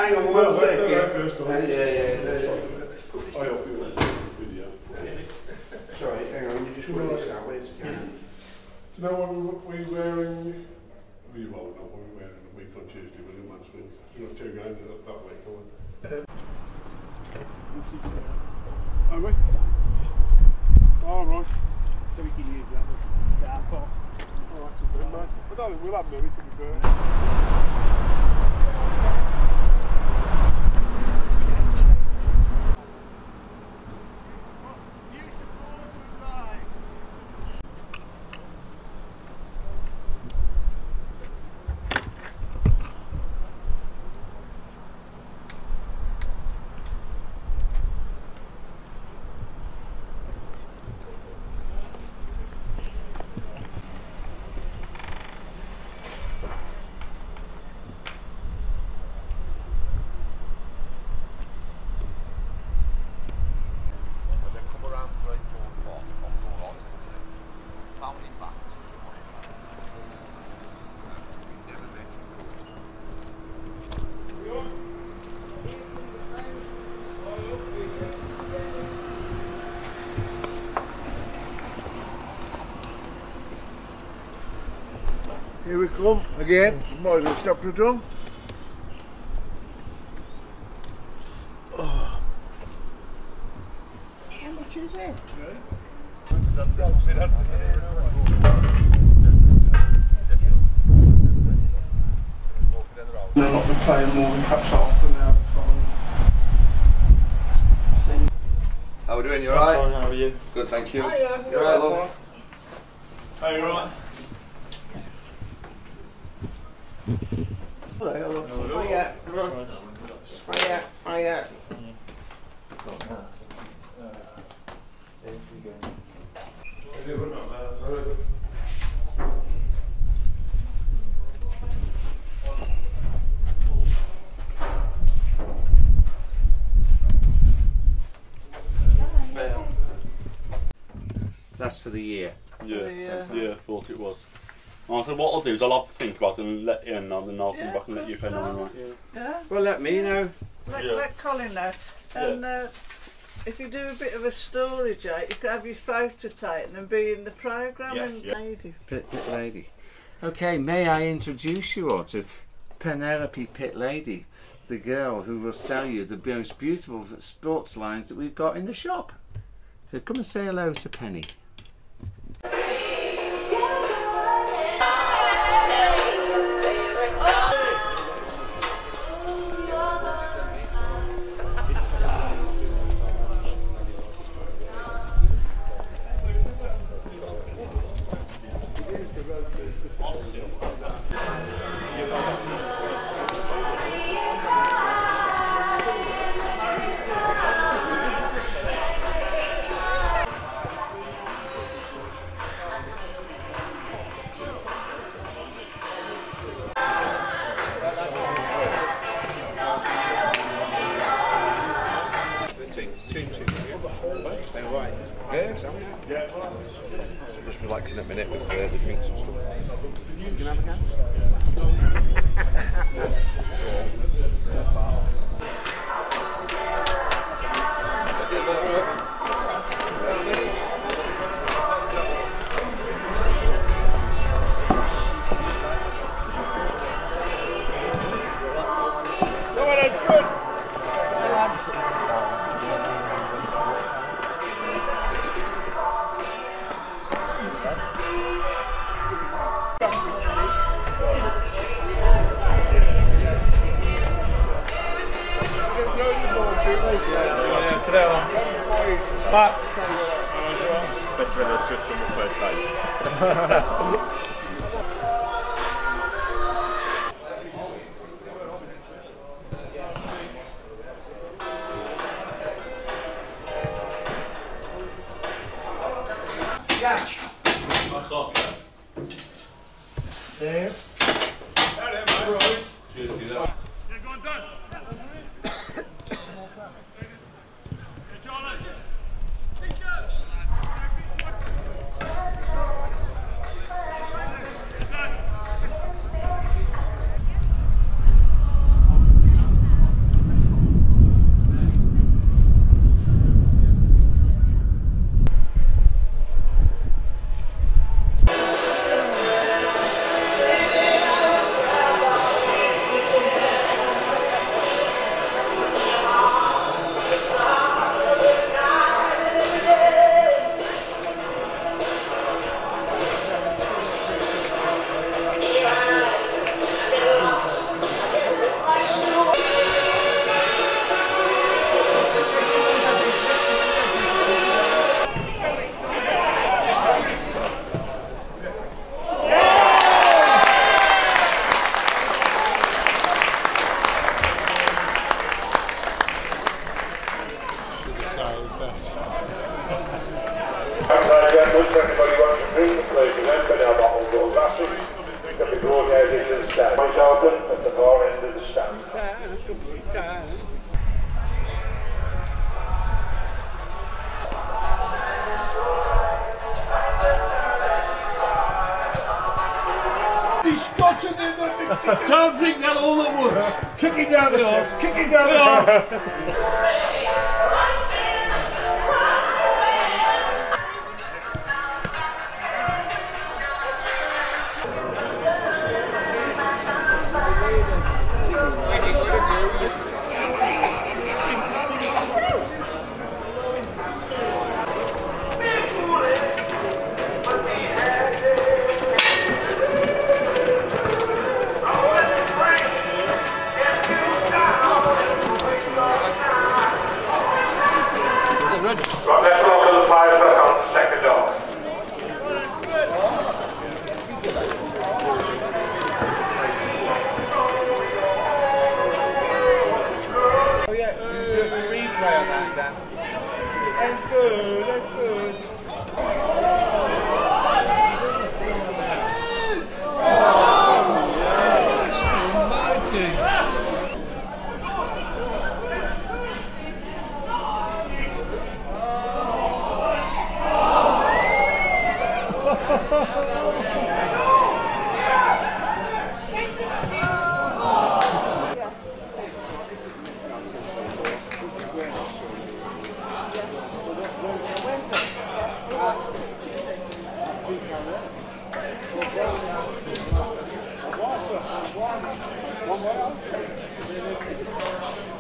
hang on 1 second. Yeah. Sorry, hang on, you just want this out. Where's the camera? Do you know what we were wearing? Well, you won't know what we were wearing a week on Tuesday, will you, Mansfield? You're not too going that week, are we? Are we? All right. So we can use that as our pot. All right, good, mate. I don't think we'll have many, to be fair. Here we come again. Might as well stop the drum. Oh. How much is it? They've not been playing more than perhaps half an hour. I think. How are we doing? You alright? Fine, how are you? Good, thank you. Hiya. You alright, love? Are you alright? Hello. Hello. Hiya. Hiya. Hiya. That's for the year. Yeah, thought it was. So what I'll do is I'll have to think about it and let you know, and then I'll come back and let you know. Yeah. Well, let me know. Let Colin know. And if you do a bit of a story, Jake, you could have your photo taken and be in the programme. Lady. Pit Lady. Okay, may I introduce you all to Penelope Pit Lady, the girl who will sell you the most beautiful sports lines that we've got in the shop. So come and say hello to Penny. Just relaxing a minute with the drinks and stuff. You can have a can? Better than just on the first date. Catch. There. bloody Scotch and then the Don't drink that all at once. kick him down the steps. Kick him down the steps. Right, let's welcome the players back on the second door. Oh yeah, just a replay of that, Dan. That's good, that's good. One more.